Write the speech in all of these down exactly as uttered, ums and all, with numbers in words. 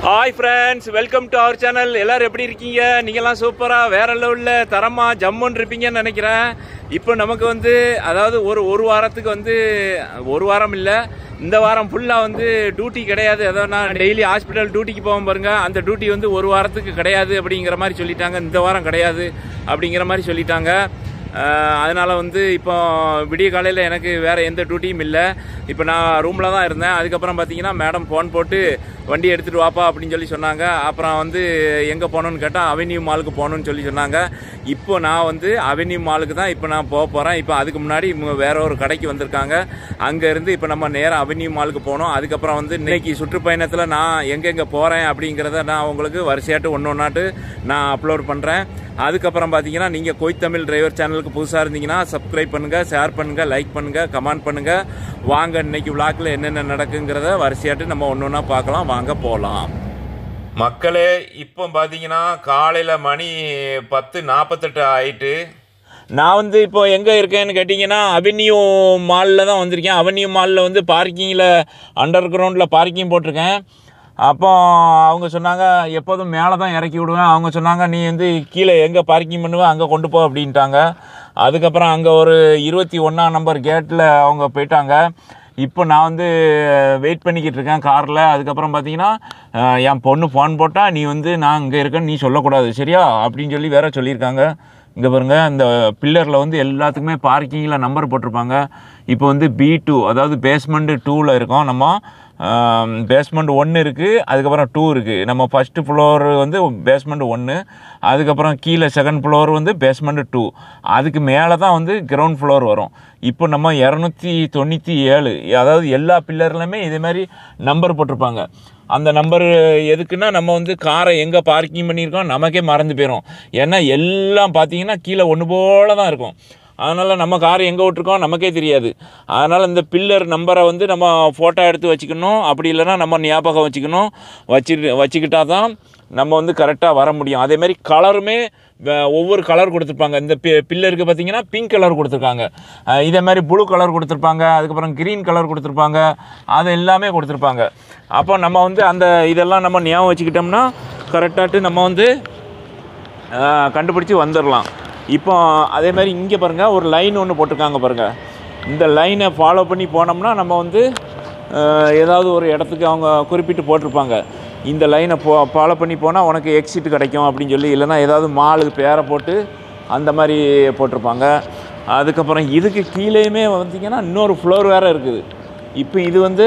Hi friends, welcome to our channel. எல்லாரும் எப்படி இருக்கீங்க? நீங்கலாம் சூப்பரா வேற லெவல்ல தரமா ஜம்முன்னு இருப்பீங்கன்னு நினைக்கிறேன். இப்போ நமக்கு வந்து அதாவது ஒரு ஒரு வாரத்துக்கு வந்து ஒரு வாரம் இல்ல இந்த வாரம் ஃபுல்லா வந்து டியூட்டி கிடையாது. அதாவது நான் டெய்லி ஹாஸ்பிடல் டியூட்டிக்கு போவோம் பாருங்க. அந்த டியூட்டி வந்து ஒரு வாரத்துக்கு கிடையாது அப்படிங்கிற மாதிரி சொல்லிட்டாங்க. இந்த வாரம் கிடையாது அப்படிங்கிற மாதிரி சொல்லிட்டாங்க. அதனால் வந்து இப்போ விடிய காலையில் எனக்கு வேறு எந்த டியூட்டியும் இல்லை. இப்போ நான் ரூமில் தான் இருந்தேன். அதுக்கப்புறம் பார்த்தீங்கன்னா மேடம் ஃபோன் போட்டு வண்டி எடுத்துகிட்டு வாப்பா அப்படின்னு சொல்லி சொன்னாங்க. அப்புறம் வந்து எங்கே போகணுன்னு கேட்டால் அவென்யூ மாலுக்கு போகணுன்னு சொல்லி சொன்னாங்க. இப்போ நான் வந்து அவென்யூ மாலுக்கு தான் இப்போ நான் போக போகிறேன். இப்போ அதுக்கு முன்னாடி வேற ஒரு கடைக்கு வந்திருக்காங்க. அங்கேருந்து இப்போ நம்ம நேராக அவென்யூ மாலுக்கு போகணும். அதுக்கப்புறம் வந்து இன்னைக்கு சுற்றுப்பயணத்தில் நான் எங்கெங்கே போகிறேன் அப்படிங்கிறத நான் உங்களுக்கு வரிசையாட்டு ஒன்று ஒன்றாட்டு நான் அப்லோட் பண்ணுறேன். அதுக்கப்புறம் பார்த்தீங்கன்னா நீங்கள் கோய் தமிழ் டிரைவர் சேனலுக்கு புதுசாக இருந்தீங்கன்னா சப்ஸ்கிரைப் பண்ணுங்கள், ஷேர் பண்ணுங்கள், லைக் பண்ணுங்கள், கமெண்ட் பண்ணுங்கள். வாங்க இன்னைக்கு விளாக்கில் என்னென்ன நடக்குங்கிறத வரிசையாட்டு நம்ம ஒன்று ஒன்றா பார்க்கலாம். வாங்க போகலாம் மக்களே. இப்போ பார்த்தீங்கன்னா காலையில் மணி பத்து நாற்பத்தெட்டு ஆயிட்டு. நான் வந்து இப்போ எங்கே இருக்கேன்னு கேட்டிங்கன்னா அவென்யூ மாலில் தான் வந்திருக்கேன். அவென்யூ மாலில் வந்து பார்க்கிங்கில் அண்டர் கிரவுண்டில் பார்க்கிங் போட்டிருக்கேன். அப்போ அவங்க சொன்னாங்க எப்போதும் மேலே தான் இறக்கி விடுவேன். அவங்க சொன்னாங்க நீ வந்து கீழே எங்கே பார்க்கிங் பண்ணுவேன் அங்கே கொண்டு போ அப்படின்ட்டாங்க. அதுக்கப்புறம் அங்கே ஒரு இருபத்தி ஒன்றாம் நம்பர் கேட்டில் அவங்க போயிட்டாங்க. இப்போ நான் வந்து வெயிட் பண்ணிக்கிட்டு இருக்கேன் காரில். அதுக்கப்புறம் பார்த்தீங்கன்னா என் பொண்ணு ஃபோன் போட்டால் நீ வந்து நான் இங்கே இருக்கேன்னு நீ சொல்லக்கூடாது சரியா அப்படின்னு சொல்லி வேற சொல்லியிருக்காங்க. இங்கே பாருங்கள், இந்த பில்லரில் வந்து எல்லாத்துக்குமே பார்க்கிங்கில் நம்பர் போட்டிருப்பாங்க. இப்போ வந்து பி டூ அதாவது பேஸ்மெண்ட்டு டூவில் இருக்கோம். நம்ம பேஸ்மெண்ட் ஒன்று இருக்குது, அதுக்கப்புறம் டூ இருக்குது. நம்ம ஃபஸ்ட்டு ஃப்ளோர் வந்து பேஸ்மெண்ட் ஒன்று, அதுக்கப்புறம் கீழே செகண்ட் ஃப்ளோர் வந்து பேஸ்மெண்ட்டு டூ, அதுக்கு மேலே தான் வந்து கிரவுண்ட் ஃப்ளோர் வரும். இப்போ நம்ம இரநூத்தி தொண்ணூற்றி ஏழு அதாவது எல்லா பில்லர்லையுமே இதேமாதிரி நம்பர் போட்டிருப்பாங்க. அந்த நம்பர் எதுக்குன்னா நம்ம வந்து காரை எங்கே பார்க்கிங் பண்ணியிருக்கோம் நமக்கே மறந்து போயிடும். ஏன்னா எல்லாம் பார்த்தீங்கன்னா கீழே ஒன்று போல தான் இருக்கும். அதனால் நம்ம கார் எங்கே விட்டுருக்கோம் நமக்கே தெரியாது. அதனால் இந்த பில்லர் நம்பரை வந்து நம்ம ஃபோட்டோ எடுத்து வச்சுக்கணும். அப்படி இல்லைன்னா நம்ம ஞாபகம் வச்சுக்கணும். வச்சு வச்சுக்கிட்டா தான் நம்ம வந்து கரெக்டாக வர முடியும். அதேமாதிரி கலருமே ஒவ்வொரு கலர் கொடுத்துருப்பாங்க. இந்த பி பில்லருக்கு பார்த்திங்கன்னா பிங்க் கலர் கொடுத்துருக்காங்க, இதே மாதிரி ப்ளூ கலர் கொடுத்துருப்பாங்க, அதுக்கப்புறம் க்ரீன் கலர் கொடுத்துருப்பாங்க, அது எல்லாமே கொடுத்துருப்பாங்க. அப்போ நம்ம வந்து அந்த இதெல்லாம் நம்ம ஞாபகம் வச்சுக்கிட்டோம்னா கரெக்டாகிட்டு நம்ம வந்து கண்டுபிடிச்சி வந்துடலாம். இப்போ அதே மாதிரி இங்கே பாருங்கள் ஒரு லைன் ஒன்று போட்டிருக்காங்க பாருங்கள். இந்த லைனை ஃபாலோ பண்ணி போனோம்னா நம்ம வந்து ஏதாவது ஒரு இடத்துக்கு அவங்க குறிப்பிட்டு போட்டிருப்பாங்க. இந்த லைனை போ ஃபாலோ பண்ணி போனால் உனக்கு எக்ஸிட் கிடைக்கும் அப்படின்னு சொல்லி, இல்லைனா ஏதாவது மாலுக்கு பேரை போட்டு அந்த மாதிரி போட்டிருப்பாங்க. அதுக்கப்புறம் இதுக்கு கீழேயுமே பார்த்திங்கன்னா இன்னொரு ஃப்ளோர் வேறு இருக்குது. இப்போ இது வந்து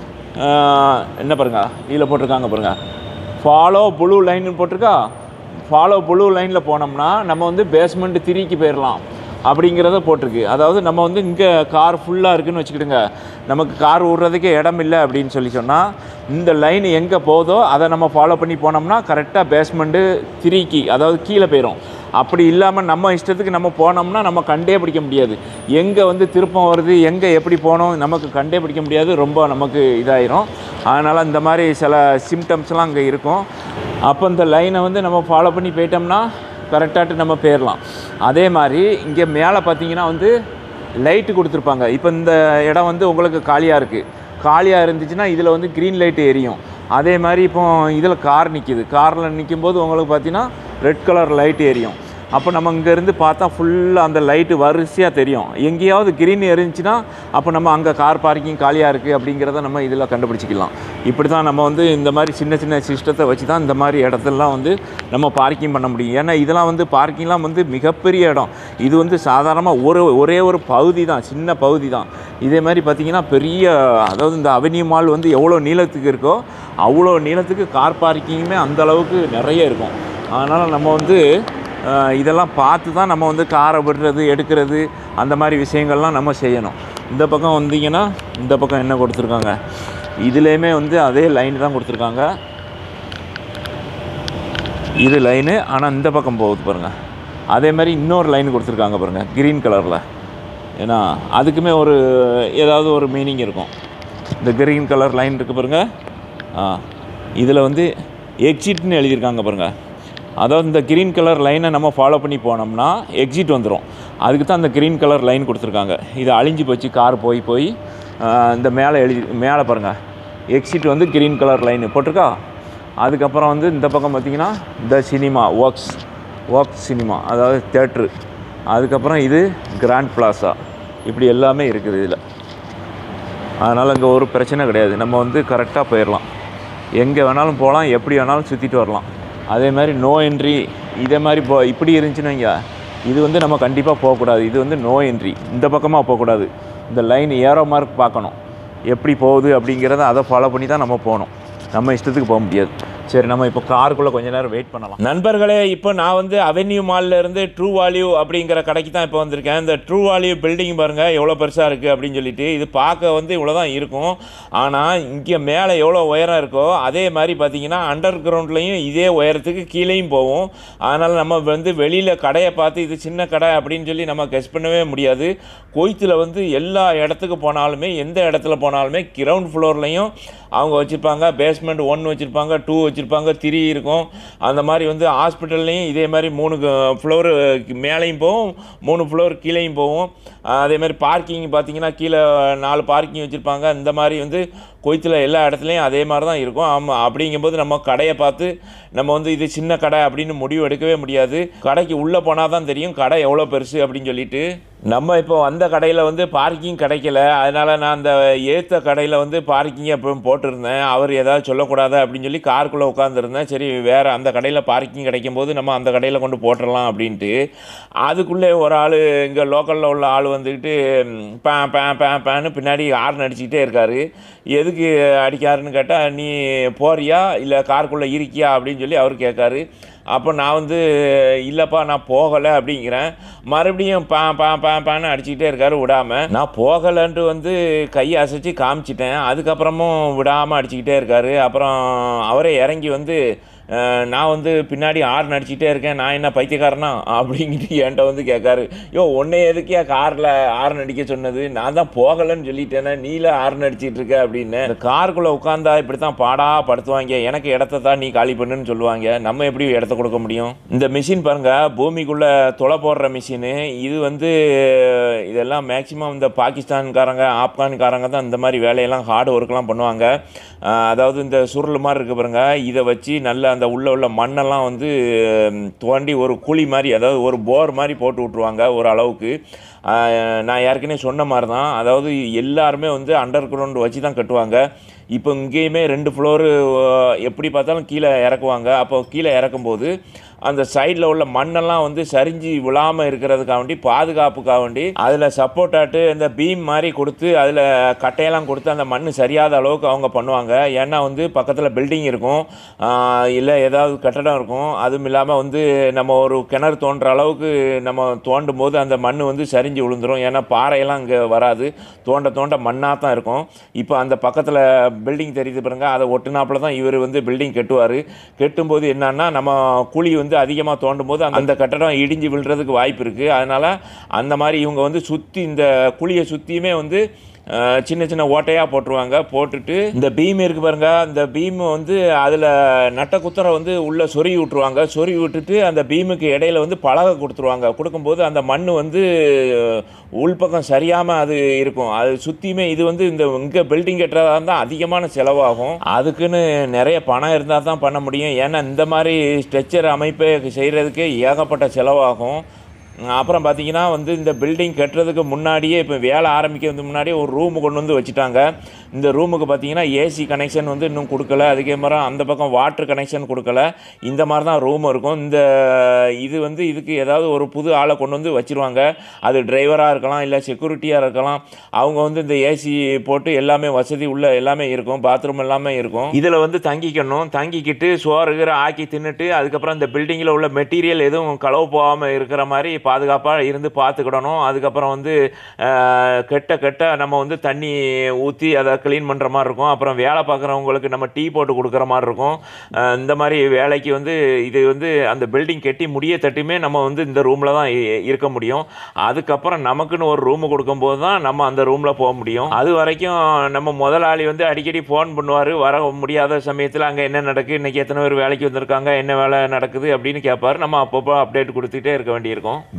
என்ன பாருங்க இதில் போட்டிருக்காங்க பாருங்கள், ஃபாலோ ப்ளூ லைன்னு போட்டிருக்கா. ஃபாலோ ப்ளூ லைனில் போனோம்னா நம்ம வந்து பேஸ்மெண்ட்டு த்ரீக்கு போயிடலாம் அப்படிங்கிறத போட்டிருக்கு. அதாவது நம்ம வந்து இங்கே கார் ஃபுல்லாக இருக்குதுன்னு வச்சுக்கிடுங்க, நமக்கு கார் விட்றதுக்கே இடம் இல்லை அப்படின்னு சொல்லி சொன்னால் இந்த லைன் எங்கே போதோ அதை நம்ம ஃபாலோ பண்ணி போனோம்னா கரெக்டாக பேஸ்மெண்ட்டு த்ரீக்கு அதாவது கீழே போயிடும். அப்படி இல்லாமல் நம்ம இஷ்டத்துக்கு நம்ம போனோம்னா நம்ம கண்டே பிடிக்க முடியாது. எங்கே வந்து திருப்பம் வருது, எங்கே எப்படி போகணும் நமக்கு கண்டே பிடிக்க முடியாது. ரொம்ப நமக்கு இதாயிரும். அதனால் இந்த மாதிரி சில சிம்டம்ஸ்லாம் அங்கே இருக்கும். அப்போ இந்த லைனை வந்து நம்ம ஃபாலோ பண்ணி போயிட்டோம்னா கரெக்டாகிட்டு நம்ம போயிடலாம். அதே மாதிரி இங்கே மேலே பார்த்தீங்கன்னா வந்து லைட்டு கொடுத்துருப்பாங்க. இப்போ இந்த இடம் வந்து உங்களுக்கு காலியாக இருக்குது. காலியாக இருந்துச்சுன்னா இதில் வந்து க்ரீன் லைட்டு எரியும். அதே மாதிரி இப்போ இதில் கார் நிற்கிது. காரில் நிற்கும்போது உங்களுக்கு பார்த்தீங்கன்னா ரெட் கலர் லைட்டு எரியும். அப்போ நம்ம இங்கேருந்து பார்த்தா ஃபுல்லாக அந்த லைட்டு வரிசையாக தெரியும். எங்கேயாவது க்ரீன் எரிஞ்சுன்னா அப்போ நம்ம அங்கே கார் பார்க்கிங் காலியாக இருக்குது அப்படிங்கிறத நம்ம இதில் கண்டுபிடிச்சிக்கலாம். இப்படி தான் நம்ம வந்து இந்த மாதிரி சின்ன சின்ன சிஸ்டத்தை வச்சு தான் இந்த மாதிரி இடத்துலலாம் வந்து நம்ம பார்க்கிங் பண்ண முடியும். ஏன்னா இதெல்லாம் வந்து பார்க்கிங்லாம் வந்து மிகப்பெரிய இடம். இது வந்து சாதாரணமாக ஒரு ஒரே ஒரு பகுதி தான், சின்ன பகுதி தான். இதே மாதிரி பார்த்திங்கன்னா பெரிய அதாவது இந்த அவென்யூ மால் வந்து எவ்வளோ நீளத்துக்கு இருக்கோ அவ்வளோ நீளத்துக்கு கார் பார்க்கிங்குமே அந்தளவுக்கு நிறைய இருக்கும். அதனால் நம்ம வந்து இதெல்லாம் பார்த்து தான் நம்ம வந்து காரை விடுறது எடுக்கிறது அந்த மாதிரி விஷயங்கள்லாம் நம்ம செய்யணும். இந்த பக்கம் வந்தீங்கன்னா இந்த பக்கம் என்ன கொடுத்துருக்காங்க, இதுலேயுமே வந்து அதே லைன் தான் கொடுத்துருக்காங்க. இது லைனு, ஆனால் இந்த பக்கம் போகுது பாருங்கள். அதே மாதிரி இன்னொரு லைன் கொடுத்துருக்காங்க பாருங்கள் க்ரீன் கலரில். ஏன்னா அதுக்குமே ஒரு ஏதாவது ஒரு மீனிங் இருக்கும். இந்த க்ரீன் கலர் லைன் இருக்குது பாருங்கள். ஆ இதில் வந்து எக்ஸிட்னு எழுதியிருக்காங்க பாருங்கள். அதாவது இந்த க்ரீன் கலர் லைனை நம்ம ஃபாலோ பண்ணி போனோம்னா எக்ஸிட் வந்துடும். அதுக்கு தான் அந்த க்ரீன் கலர் லைன் கொடுத்துருக்காங்க. இது அழிஞ்சு போச்சு கார் போய் போய் இந்த மேலே எழுதி மேலே பாருங்கள் எக்ஸிட் வந்து க்ரீன் கலர் லைன் போட்டிருக்கா. அதுக்கப்புறம் வந்து இந்த பக்கம் பார்த்திங்கன்னா the cinema works work cinema, அதாவது தேட்ரு. அதுக்கப்புறம் இது கிராண்ட் பிளாசா. இப்படி எல்லாமே இருக்குது இதில். அதனால் இங்கே ஒரு பிரச்சனை கிடையாது. நம்ம வந்து கரெக்டாக போயிடலாம், எங்கே வேணாலும் போகலாம், எப்படி வேணாலும் சுற்றிட்டு வரலாம். அதே மாதிரி நோ என்ட்ரி இதே மாதிரி போ இப்படி இருந்துச்சுன்னு வைங்க, இது வந்து நம்ம கண்டிப்பாக போகக்கூடாது. இது வந்து நோ என்ட்ரி, இந்த பக்கமாக போகக்கூடாது. இந்த லைன் ஏரோ மார்க் பார்க்கணும் எப்படி போகுது அப்படிங்கிறத, அதை ஃபாலோ பண்ணி தான் நம்ம போகணும். நம்ம இஷ்டத்துக்கு போக முடியாது. சரி, நம்ம இப்போ காருக்குள்ளே கொஞ்ச நேரம் வெயிட் பண்ணலாம். நண்பர்களே, இப்போ நான் வந்து அவென்யூ மாலில் இருந்து ட்ரூ வேல்யூ அப்படிங்கிற கடைக்கு தான் இப்போ வந்திருக்கேன். இந்த ட்ரூ வேல்யூ பில்டிங் பாருங்கள் எவ்வளோ பெருசாக இருக்குது அப்படின்னு சொல்லிட்டு. இது பார்க்க வந்து இவ்வளோ தான் இருக்கும். ஆனால் இங்கே மேலே எவ்வளோ உயரம் இருக்கோ அதே மாதிரி பார்த்தீங்கன்னா அண்டர் கிரவுண்ட்லேயும் இதே உயரத்துக்கு கீழேயும் போகும். அதனால் நம்ம வந்து வெளியில் கடையை பார்த்து இது சின்ன கடை அப்படின்னு சொல்லி நம்ம கெஸ் பண்ணவே முடியாது. குவைத்தில் வந்து எல்லா இடத்துக்கு போனாலுமே, எந்த இடத்துல போனாலுமே கிரவுண்ட் ஃப்ளோர்லேயும் அவங்க வச்சுருப்பாங்க, பேஸ்மெண்ட் ஒன் வச்சுருப்பாங்க, டூ வச்சுருப்பாங்க, த்ரீ இருக்கும். அந்த மாதிரி வந்து ஹாஸ்பிட்டல்லையும் இதே மாதிரி மூணு ஃப்ளோரு மேலேயும் போகும், மூணு ஃப்ளோர் கீழேயும் போகும். அதே மாதிரி பார்க்கிங் பார்த்திங்கன்னா கீழே நாலு பார்க்கிங் வச்சுருப்பாங்க. இந்த மாதிரி வந்து குவைத்தில் எல்லா இடத்துலையும் அதே மாதிரி தான் இருக்கும். ஆமாம், அப்படிங்கும்போது நம்ம கடையை பார்த்து நம்ம வந்து இது சின்ன கடை அப்படின்னு முடிவு எடுக்கவே முடியாது. கடைக்கு உள்ளே போனால் தான் தெரியும் கடை எவ்வளோ பெருசு அப்படின்னு சொல்லிட்டு. நம்ம இப்போ அந்த கடையில் வந்து பார்க்கிங் கிடைக்கல, அதனால் நான் அந்த ஏற்ற கடையில் வந்து பார்க்கிங் எப்போ போட்டிருந்தேன். அவர் ஏதாவது சொல்லக்கூடாது அப்படின்னு சொல்லி காருக்குள்ளே உட்காந்துருந்தேன். சரி, வேறு அந்த கடையில் பார்க்கிங் கிடைக்கும் போது நம்ம அந்த கடையில் கொண்டு போட்டுடலாம் அப்படின்ட்டு. அதுக்குள்ளே ஒரு ஆள், இங்கே லோக்கலில் உள்ள ஆள் வந்துக்கிட்டு பே பே பே பேன்னு பின்னாடி ஹார்ன் அடிச்சுக்கிட்டே இருக்கார். எதுக்கு அடிக்காருன்னு கேட்டால், நீ போறியா இல்லை காருக்குள்ளே இருக்கியா அப்படின்னு சொல்லி அவர் கேட்காரு. அப்போ நான் வந்து இல்லைப்பா நான் போகலை அப்படிங்கிறேன். மறுபடியும் பா பா பா பான்னு அடிச்சுக்கிட்டே இருக்காரு விடாமல். நான் போகலைன்ட்டு வந்து கையை அசைச்சு காமிச்சிட்டேன். அதுக்கப்புறமும் விடாமல் அடிச்சுக்கிட்டே இருக்காரு. அப்புறம் அவரே இறங்கி வந்து, நான் வந்து பின்னாடி ஹார்ன் அடிச்சுக்கிட்டே இருக்கேன், நான் என்ன பைத்தியக்காரனா அப்படிங்கிட்டு என்கிட்ட வந்து கேட்காரு. யோ, உன்னை எதுக்கியா காரில் ஹார்ன் அடிக்க சொன்னது? நான் தான் போகலைன்னு சொல்லிட்டேனே, நீல ஹார்ன் அடிச்சிட்டு இருக்க அப்படின்னு. இந்த காருக்குள்ளே உட்காந்தா இப்படி தான் பாடா படுத்துவாங்க. எனக்கு இடத்த தான் நீ காலி பண்ணுன்னு சொல்லுவாங்க. நம்ம எப்படி இடத்த கொடுக்க முடியும்? இந்த மிஷின் பாருங்கள், பூமிக்குள்ளே தொலை போடுற மிஷினு. இது வந்து இதெல்லாம் மேக்சிமம் இந்த பாகிஸ்தான்காரங்க, ஆப்கான்காரங்க தான் இந்த மாதிரி வேலையெல்லாம் ஹார்ட் ஒர்க்லாம் பண்ணுவாங்க. அதாவது இந்த சுருள் மாதிரி இருக்குது பாருங்கள், இதை வச்சு நல்ல அந்த உள்ள உள்ள மண்ணெல்லாம் வந்து தோண்டி ஒரு குழி மாதிரி, அதாவது ஒரு போர் மாதிரி போட்டு விட்ருவாங்க ஒரு அளவுக்கு. நான் ஏற்கனவே சொன்ன மாதிரி தான், அதாவது எல்லாருமே வந்து அண்டர் கிரவுண்ட் வச்சு தான் கட்டுவாங்க. இப்போ இங்கேயுமே ரெண்டு ஃப்ளோரு எப்படி பார்த்தாலும் கீழே இறக்குவாங்க. அப்போ கீழே இறக்கும்போது அந்த சைடில் உள்ள மண்ணெல்லாம் வந்து சரிஞ்சு விழாமல் இருக்கிறதுக்காக வேண்டி, பாதுகாப்புக்காக வேண்டி அதில் சப்போர்ட் ஆட்டு இந்த பீம் மாதிரி கொடுத்து அதில் கட்டையெல்லாம் கொடுத்து அந்த மண் சரியாத அளவுக்கு அவங்க பண்ணுவாங்க. ஏன்னா வந்து பக்கத்தில் பில்டிங் இருக்கும், இல்லை ஏதாவது கட்டடம் இருக்கும். அதுவும் இல்லாமல் வந்து நம்ம ஒரு கிணறு தோன்ற அளவுக்கு நம்ம தோண்டும் போது அந்த மண் வந்து சரிஞ்சு விழுந்துடும். ஏன்னா பாறையெல்லாம் இங்கே வராது, தோண்ட தோண்ட மண்ணாக தான் இருக்கும். இப்போ அந்த பக்கத்தில் பில்டிங் தெரியுது பாருங்க, அதை ஒட்டுனாப்பில் தான் இவர் வந்து பில்டிங் கட்டுவார். கட்டும்போது என்னன்னா, நம்ம குழி வந்து அதிகமாக தோண்டும் போது அந்த கட்டடம் இடிஞ்சு விழுறதுக்கு வாய்ப்பு இருக்குது. அதனால் அந்த மாதிரி இவங்க வந்து சுற்றி இந்த குழியை சுற்றியுமே வந்து சின்ன சின்ன ஓட்டையாக போட்டுருவாங்க. போட்டுட்டு இந்த பீம் இருக்குது பாருங்க, இந்த பீம் வந்து அதில் நட்ட குத்தரை வந்து உள்ளே சொருகி விட்டுருவாங்க. சொருகி விட்டுட்டு அந்த பீமுக்கு இடையில வந்து பலகை கொடுத்துருவாங்க. கொடுக்கும்போது அந்த மண் வந்து உள்பக்கம் சரியாமல் அது இருக்கும். அது சுற்றியுமே இது வந்து இந்த இங்கே பில்டிங் கட்டுறதா இருந்தால் அதிகமான செலவாகும். அதுக்குன்னு நிறைய பணம் இருந்தால் தான் பண்ண முடியும். ஏன்னா இந்த மாதிரி ஸ்ட்ரக்சர் அமைப்பை செய்கிறதுக்கு ஏகப்பட்ட செலவாகும். அப்புறம் பார்த்தீங்கன்னா வந்து இந்த பில்டிங் கட்டுறதுக்கு முன்னாடியே, இப்போ வேலை ஆரம்பிக்கிறதுக்கு முன்னாடியே ஒரு ரூமு கொண்டு வந்து வச்சுட்டாங்க. இந்த ரூமுக்கு பார்த்தீங்கன்னா ஏசி கனெக்ஷன் வந்து இன்னும் கொடுக்கல. அதுக்கே மாதிரி அந்த பக்கம் வாட்டர் கனெக்ஷன் கொடுக்கல. இந்த மாதிரி தான் ரூம் இருக்கும். இந்த இது வந்து இதுக்கு ஏதாவது ஒரு புது ஆளை கொண்டு வந்து வச்சுருவாங்க. அது டிரைவராக இருக்கலாம், இல்லை செக்யூரிட்டியாக இருக்கலாம். அவங்க வந்து இந்த ஏசி போட்டு எல்லாமே வசதி உள்ள எல்லாமே இருக்கும், பாத்ரூம் எல்லாமே இருக்கும். இதில் வந்து தங்கிக்கணும். தங்கிக்கிட்டு சோறுகிற ஆக்கி தின்னுட்டு அதுக்கப்புறம் இந்த பில்டிங்கில் உள்ள மெட்டீரியல் எதுவும் களவு போகாமல் இருக்கிற மாதிரி பாதுகாப்பாக இருந்து பார்த்துக்கிடணும். அதுக்கப்புறம் வந்து கெட்ட கெட்ட நம்ம வந்து தண்ணி ஊற்றி அதை க்ளீன் பண்ணுற மாதிரி இருக்கும். அப்புறம் வேலை பார்க்குறவங்களுக்கு நம்ம டீ போட்டு கொடுக்குற மாதிரி இருக்கும். இந்த மாதிரி வேலைக்கு வந்து இது வந்து அந்த பில்டிங் கட்டி முடிய தட்டியுமே நம்ம வந்து இந்த ரூமில் தான் இருக்க முடியும். அதுக்கப்புறம் நமக்குன்னு ஒரு ரூமு கொடுக்கும்போது தான் நம்ம அந்த ரூமில் போக முடியும். அது வரைக்கும் நம்ம முதலாளி வந்து அடிக்கடி ஃபோன் பண்ணுவார். வர முடியாத சமயத்தில் அங்கே என்ன நடக்குது, இன்றைக்கி எத்தனை பேர் வேலைக்கு வந்திருக்காங்க, என்ன வேலை நடக்குது அப்படின்னு கேட்பார். நம்ம அப்பப்போ அப்டேட் கொடுத்துட்டே இருக்க வேண்டியிருக்கும்.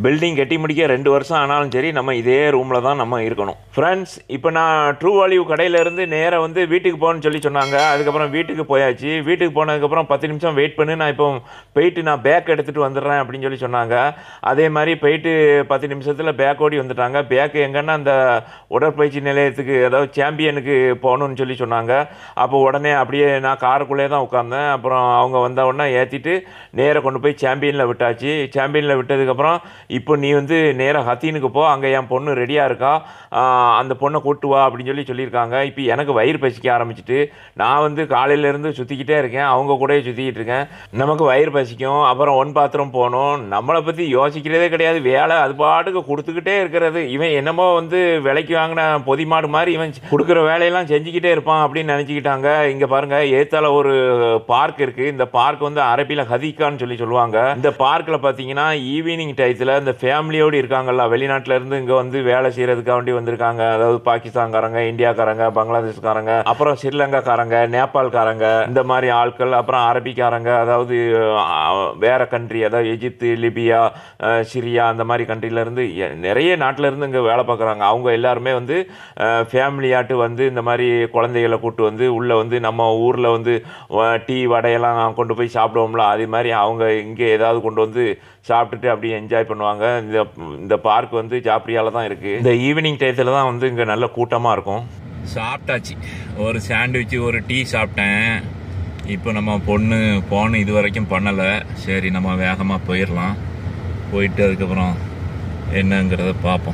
பில்டிங் கட்டி முடிக்க ரெண்டு வருஷம் ஆனாலும் சரி நம்ம இதே ரூமில் தான் நம்ம இருக்கணும். ஃப்ரெண்ட்ஸ், இப்போ நான் ட்ரூ வேல்யூ கடையிலேருந்து நேராக வந்து வீட்டுக்கு போகணுன்னு சொல்லி சொன்னாங்க. அதுக்கப்புறம் வீட்டுக்கு போயாச்சு. வீட்டுக்கு போனதுக்கப்புறம் பத்து நிமிஷம் வெயிட் பண்ணி நான் இப்போ போயிட்டு நான் பேக் எடுத்துகிட்டு வந்துடுறேன் அப்படின்னு சொல்லி சொன்னாங்க. அதே மாதிரி போயிட்டு பத்து நிமிஷத்தில் பேக் ஓடி வந்துட்டாங்க. பேக்கு எங்கன்னா அந்த உடற்பயிற்சி நிலையத்துக்கு, அதாவது சாம்பியனுக்கு போகணுன்னு சொல்லி சொன்னாங்க. அப்போ உடனே அப்படியே நான் காருக்குள்ளே தான் உட்காந்தேன். அப்புறம் அவங்க வந்த உடனே ஏற்றிட்டு நேராக கொண்டு போய் சாம்பியனில் விட்டாச்சு. சாம்பியனில் விட்டதுக்கப்புறம் இப்போ நீ வந்து நேராக ஹத்தீனுக்கு போ, அங்கே என் பொண்ணு ரெடியாக இருக்கா, அந்த பொண்ணை கூட்டு வா அப்படின்னு சொல்லி சொல்லியிருக்காங்க. இப்போ எனக்கு வயிறு பசிக்க ஆரம்பிச்சிட்டு நான் வந்து காலையிலேருந்து சுற்றிக்கிட்டே இருக்கேன், அவங்க கூட சுற்றிக்கிட்டு இருக்கேன். நமக்கு வயிறு பசிக்கும், அப்புறம் ஒன் பாத்ரூம் போகணும். நம்மளை பற்றி யோசிக்கிறதே கிடையாது. வேலை அது பாட்டுக்கு கொடுத்துக்கிட்டே இருக்கிறது. இவன் என்னமோ வந்து விலைக்கு வாங்கின பொதி மாடு மாதிரி இவன் கொடுக்குற வேலையெல்லாம் செஞ்சுக்கிட்டே இருப்பான் அப்படின்னு நினச்சிக்கிட்டாங்க. இங்கே பாருங்கள், ஏத்தால ஒரு பார்க் இருக்குது. இந்த பார்க் வந்து அரபியில் ஹதீகான்னு சொல்லி சொல்லுவாங்க. இந்த பார்க்கில் பார்த்தீங்கன்னா ஈவினிங் டயத்தில் இந்த ஃபேமிலியோடு இருக்காங்கல்ல, வெளிநாட்டில் இருந்து இங்கே வந்து வேலை செய்கிறதுக்காக வேண்டி வந்திருக்காங்க. அதாவது பாகிஸ்தான்காரங்க, இந்தியாக்காரங்க, பங்களாதேஷ்காரங்க, அப்புறம் ஸ்ரீலங்காக்காரங்க, நேபாள்காரங்க, இந்த மாதிரி ஆட்கள், அப்புறம் அரபிக்காரங்க, அதாவது வேற கண்ட்ரி, அதாவது எஜிப்து, லிபியா, சிரியா, அந்த மாதிரி கண்ட்ரிலேருந்து நிறைய நாட்டிலேருந்து இங்கே வேலை பார்க்குறாங்க. அவங்க எல்லாருமே வந்து ஃபேமிலியாட்டு வந்து இந்த மாதிரி குழந்தைகளை கூப்பிட்டு வந்து உள்ளே வந்து நம்ம ஊரில் வந்து டீ வடையெல்லாம் கொண்டு போய் சாப்பிடுவோம்ல, அதே மாதிரி அவங்க இங்கே ஏதாவது கொண்டு வந்து சாப்பிட்டுட்டு அப்படியே என்ஜாய் பண்ணுவாங்க. இந்த இந்த பார்க் வந்து ஜாப்ரியாவில் தான் இருக்குது. இந்த ஈவினிங் டயத்தில் தான் வந்து இங்கே நல்ல கூட்டமாக இருக்கும். சாப்பிட்டாச்சு, ஒரு சாண்ட்விட்சு, ஒரு டீ சாப்பிட்டேன். இப்போ நம்ம பொண்ணு போன் இது வரைக்கும் பண்ணலை. சரி, நம்ம வேகமாக போயிடலாம். போயிட்டு அதுக்கப்புறம் என்னங்கிறத பார்ப்போம்.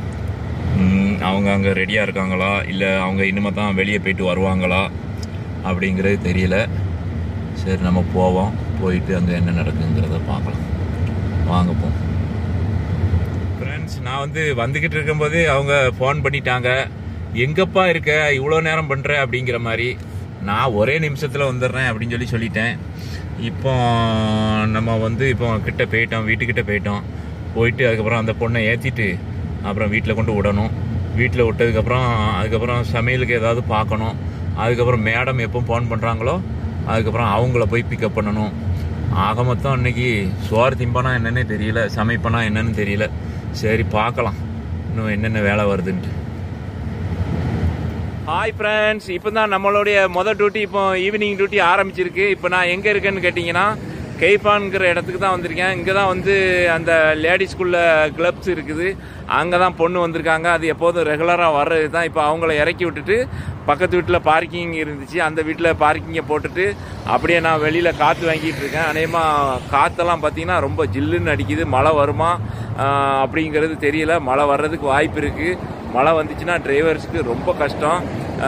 அவங்க அங்கே ரெடியாக இருக்காங்களா, இல்லை அவங்க இனிமேல் தான் வெளியே போயிட்டு வருவாங்களா அப்படிங்கிறது தெரியல. சரி, நம்ம போவோம். போயிட்டு அங்கே என்ன நடக்குங்கிறத பார்க்கலாம். வாங்க போ. ஃப்ரெண்ட்ஸ், நான் வந்து வந்துக்கிட்டு இருக்கும்போது அவங்க ஃபோன் பண்ணிட்டாங்க. எங்கப்பா இருக்க, இவ்வளோ நேரம் பண்ணுற அப்படிங்கிற மாதிரி. நான் ஒரே நிமிஷத்தில் வந்துடுறேன் அப்படின்னு சொல்லி சொல்லிட்டேன். இப்போ நம்ம வந்து இப்போ கிட்ட போயிட்டோம், வீட்டுக்கிட்ட போயிட்டோம். போயிட்டு அதுக்கப்புறம் அந்த பொண்ணை ஏற்றிட்டு அப்புறம் வீட்டில் கொண்டு விடணும். வீட்டில் விட்டதுக்கப்புறம் அதுக்கப்புறம் சமையலுக்கு ஏதாவது பார்க்கணும். அதுக்கப்புறம் மேடம் எப்போ ஃபோன் பண்ணுறாங்களோ அதுக்கப்புறம் அவங்கள போய் பிக்கப் பண்ணணும். ஆக மொத்தம் அன்னைக்கு சோறு திம்பனா என்னன்னே தெரியல, சமைப்பனா என்னன்னு தெரியல. சரி, பார்க்கலாம் இன்னும் என்னென்ன வேலை வருதுன்ட்டு. ஹாய் ஃப்ரெண்ட்ஸ், இப்போ தான் நம்மளுடைய மொதல் டியூட்டி, இப்போ ஈவினிங் டியூட்டி ஆரம்பிச்சிருக்கு. இப்போ நான் எங்கே இருக்கேன்னு கேட்டிங்கன்னா கெய்பான்கிற இடத்துக்கு தான் வந்திருக்கேன். இங்கே தான் வந்து அந்த லேடிஸ்குள்ள கிளப்ஸ் இருக்குது, அங்கே தான் பொண்ணு வந்திருக்காங்க. அது எப்போதும் ரெகுலராக வர்றது தான். இப்போ அவங்கள இறக்கி விட்டுட்டு பக்கத்து வீட்டில் பார்க்கிங் இருந்துச்சு, அந்த வீட்டில் பார்க்கிங்கை போட்டுட்டு அப்படியே நான் வெளியில் காற்று வாங்கிட்டு இருக்கேன். அநேகமாக காற்றெல்லாம் பார்த்தீங்கன்னா ரொம்ப ஜில்லுன்னு அடிக்குது. மழை வருமா அப்படிங்கிறது தெரியல. மழை வர்றதுக்கு வாய்ப்பு இருக்குது. மழை வந்துச்சுன்னா டிரைவர்ஸுக்கு ரொம்ப கஷ்டம்.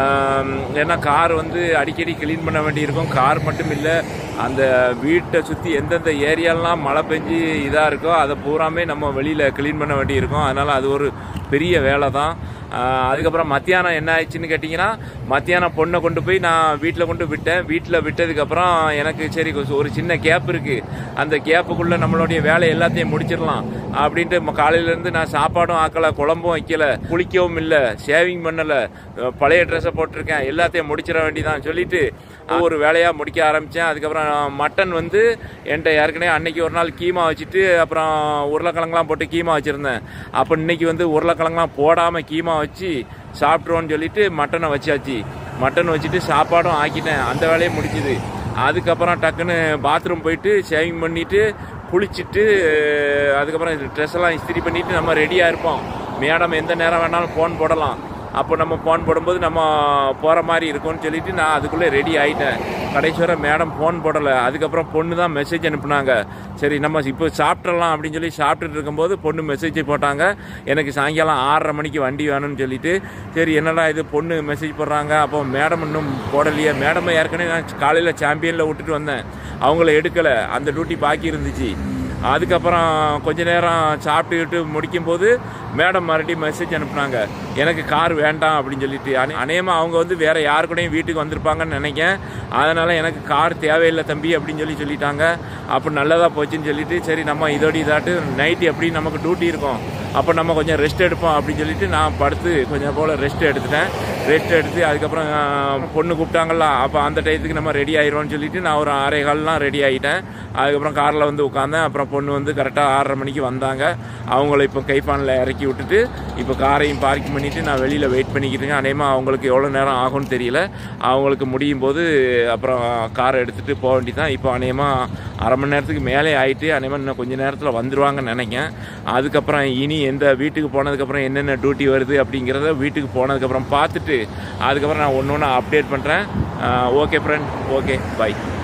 ஏன்னா கார் வந்து அடிக்கடி கிளீன் பண்ண வேண்டியிருக்கும். கார் மட்டும் இல்லை, அந்த வீட்டை சுற்றி எந்தெந்த ஏரியாலாம் மழை பெஞ்சு இதாக இருக்கோ அதை பூராமே நம்ம வெளியில் கிளீன் பண்ண வேண்டியிருக்கும். அதனால் அது ஒரு பெரிய வேலை தான். அதுக்கப்புறம் மத்தியானம் என்ன ஆயிடுச்சுன்னு கேட்டிங்கன்னா, மத்தியானம் பொண்ணை கொண்டு போய் நான் வீட்டில் கொண்டு விட்டேன். வீட்டில் விட்டதுக்கப்புறம் எனக்கு சரி ஒரு சின்ன கேப் இருக்குது, அந்த கேப்புக்குள்ளே நம்மளுடைய வேலை எல்லாத்தையும் முடிச்சிடலாம் அப்படின்ட்டு காலையிலேருந்து நான் சாப்பாடும் ஆக்கலை, குழம்பும் வைக்கலை, குளிக்கவும் இல்லை, ஷேவிங் பண்ணலை, பழைய ட்ரெஸ்ஸை போட்டிருக்கேன், எல்லாத்தையும் முடிச்சிட வேண்டிதான் சொல்லிட்டு ஒவ்வொரு வேலையாக முடிக்க ஆரம்பித்தேன். அதுக்கப்புறம் மட்டன் வந்து என்கிட்ட ஏற்கனவே அன்னைக்கு ஒரு நாள் கீமா வச்சுட்டு அப்புறம் உருளைக்கிழங்குலாம் போட்டு கீமா வச்சுருந்தேன். அப்போ இன்னைக்கு வந்து உருளைக்கிழங்குலாம் போடாமல் கீமா வச்சு சாப்பிட்ருவோன்னு சொல்லிட்டு மட்டனை வச்சாச்சு. மட்டன் வச்சுட்டு சாப்பாடும் ஆக்கிட்டேன். அந்த வேலையை முடிச்சுது. அதுக்கப்புறம் டக்குன்னு பாத்ரூம் போயிட்டு ஷேவிங் பண்ணிவிட்டு குளிச்சுட்டு அதுக்கப்புறம் ட்ரெஸ் எல்லாம் இஸ்திரி பண்ணிவிட்டு நம்ம ரெடியாக இருப்போம். மேடம் எந்த நேரம் வேணாலும் ஃபோன் போடலாம். அப்போ நம்ம ஃபோன் போடும்போது நம்ம போகிற மாதிரி இருக்கும்னு சொல்லிட்டு நான் அதுக்குள்ளே ரெடி ஆகிட்டேன். கடைசி வரை மேடம் ஃபோன் போடலை. அதுக்கப்புறம் பொண்ணு தான் மெசேஜ் அனுப்புனாங்க. சரி, நம்ம இப்போ சாப்பிட்றலாம் அப்படின்னு சொல்லி சாப்பிட்டுட்டு இருக்கும்போது பொண்ணு மெசேஜ் போட்டாங்க, எனக்கு சாயங்காலம் ஆறரை மணிக்கு வண்டி வேணும்னு சொல்லிட்டு. சரி, என்னடா இது பொண்ணு மெசேஜ் போடுறாங்க, அப்போ மேடம் இன்னும் போடலையே. மேடம் ஏற்கனவே நான் காலையில் சாம்பியனில் விட்டுட்டு வந்தேன், அவங்கள எடுக்கலை, அந்த டியூட்டி பாக்கி இருந்துச்சு. அதுக்கப்புறம் கொஞ்ச நேரம் சாப்பிட்டுக்கிட்டு முடிக்கும்போது மேடம் மறுபடியும் மெசேஜ் அனுப்புனாங்க, எனக்கு கார் வேண்டாம் அப்படின்னு சொல்லிட்டு. அநேகமாக அவங்க வந்து வேறு யாரு கூடயும் வீட்டுக்கு வந்திருப்பாங்கன்னு நினைக்கேன். அதனால் எனக்கு கார் தேவையில்லை தம்பி அப்படின்னு சொல்லி சொல்லிட்டாங்க. அப்போ நல்லதாக போச்சுன்னு சொல்லிட்டு சரி நம்ம இதோடு இதாட்டு நைட்டு எப்படி நமக்கு டியூட்டி இருக்கும், அப்போ நம்ம கொஞ்சம் ரெஸ்ட் எடுப்போம் அப்படின்னு சொல்லிட்டு நான் படுத்து கொஞ்சம் போல் ரெஸ்ட் எடுத்துட்டேன். ரெஸ்ட் எடுத்து அதுக்கப்புறம் பொண்ணு கூப்பிட்டாங்களா, அப்போ அந்த டயத்துக்கு நம்ம ரெடி ஆயிடுவோம்னு சொல்லிட்டு நான் ஒரு அரை கால்லாம் ரெடி ஆகிட்டேன். அதுக்கப்புறம் காரில் வந்து உட்காந்தேன். அப்புறம் பொண்ணு வந்து கரெக்டாக ஆறரை மணிக்கு வந்தாங்க. அவங்கள இப்போ கைப்பானில் இறக்கி விட்டுட்டு இப்போ காரையும் பார்க்கிங் பண்ணிவிட்டு நான் வெளியில் வெயிட் பண்ணிக்கிட்டுங்க. அநேகமாக அவங்களுக்கு எவ்வளோ நேரம் ஆகும்னு தெரியல. அவங்களுக்கு முடியும் போது அப்புறம் காரை எடுத்துகிட்டு போக வேண்டி தான். இப்போ அநேகமாக அரை மணி நேரத்துக்கு மேலே ஆகிட்டு அநேகமாக இன்னும் கொஞ்சம் நேரத்தில் வந்துடுவாங்கன்னு நினைக்கிறேன். அதுக்கப்புறம் இனி எந்த வீட்டுக்கு போனதுக்கப்புறம் என்னென்ன டியூட்டி வருது அப்படிங்கிறத வீட்டுக்கு போனதுக்கப்புறம் பார்த்துட்டு அதுக்கப்புறம் நான் ஒன்று ஒன்று அப்டேட் பண்ணுறேன். Okay friend, okay, by.